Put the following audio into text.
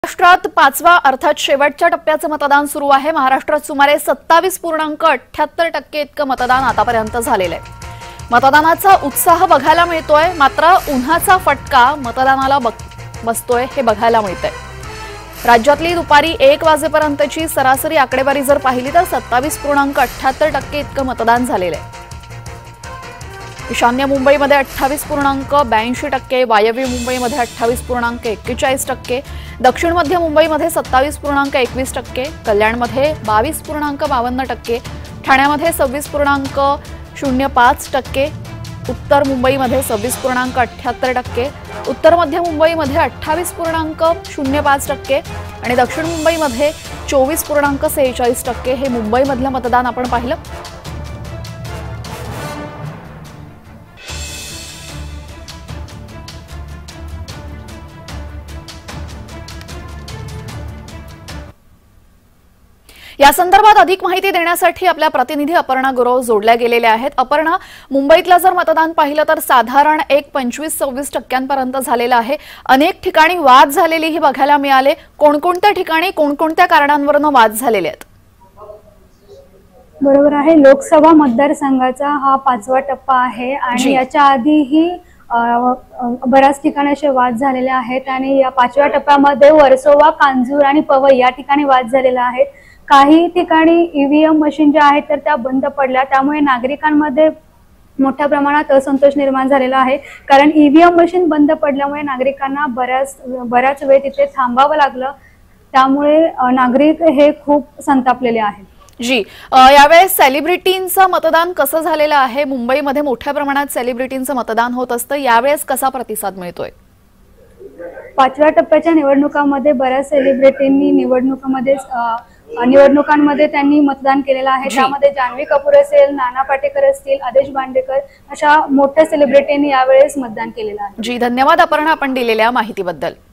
महाराष्ट्रात पाचवा अर्थात शेवटच्या टप्प्याचं मतदान सुरू आहे। महाराष्ट्रात सुमारे 27.78% इतकं मतदान आतापर्यंत झालेलं आहे। मतदानाचा उत्साह बघायला मिळतोय, मात्र उन्हाचा फटका मतदानाला बसतोय हे बघायला मिळतंय। राज्यातली दुपारी 1 वाजेपर्यंतची सरासरी आकडेवारी जर पाहिली तर 27.78% इतकं मतदान झालेलं आहे। ईशान्य मुंबईमध्ये 28.82%, वायव्य मुंबईमध्ये 28.41%, दक्षिण मध्य मुंबईमध्ये 27.21%, कल्याणमध्ये 22.52%, ठाण्यामध्ये 26.05%, उत्तर मुंबईमध्ये 26.78%, उत्तर मध्य मुंबईमध्ये 28.05% आणि दक्षिण मुंबईमध्ये 24.46%। हे मुंबईमधलं मतदान आपण पाहिलं। या संदर्भात अधिक माहिती देण्यासाठी आपल्या प्रतिनिधी अपर्णा गुरव जोडल्या गेलेल्या आहेत। अपर्णा, मुंबईतलं जर मतदान पाहिलं तर साधारण 25-26% झालेलं आहे। अनेक ठिकाणी वाद झालेलीही बघायला मिळाले। कोणकोणत्या ठिकाणी कोणकोणत्या कारणांवरून वाद झालेले आहेत? बरोबर आहे, लोकसभा मतदारसंघाचा हा 5वा टप्पा आहे आणि याच्या आधीही बऱ्याच ठिकाणी असे वाद झालेले आहेत आणि या 5व्या टप्प्यामध्ये वर्सोवा, कांजूर आणि पवई या ठिकाणी वाद झालेला आहे। काही ठिकाणी ईव्हीएम मशीन ज्या आहेत तर त्या बंद पडल्या, त्यामुळे नागरिकांमध्ये मोठ्या प्रमाणात असंतोष निर्माण झालेला आहे। कारण ईव्हीएम मशीन बंद पडल्यामुळे नागरिकांना बऱ्याच वेळ तिथे थांबावं लागलं, त्यामुळे नागरिक हे खूप संतापलेले आहेत। यावेळेस सेलिब्रिटींचं मतदान कसं झालेलं आहे? मुंबईमध्ये मोठ्या प्रमाणात सेलिब्रिटींचं मतदान होत असतं, यावेळेस कसा प्रतिसाद मिळतोय? 5व्या टप्प्याच्या निवडणुकांमध्ये बऱ्याच सेलिब्रिटींनी निवडणुकांमध्ये त्यांनी मतदान केलेलं आहे। त्यामध्ये जान्हवी कपूर असेल, नाना पाटेकर असतील, आदेश बांदेकर अशा मोठ्या सेलिब्रिटींनी यावेळेस मतदान केलेलं आहे। धन्यवाद अपर्णा, आपण दिलेल्या माहितीबद्दल।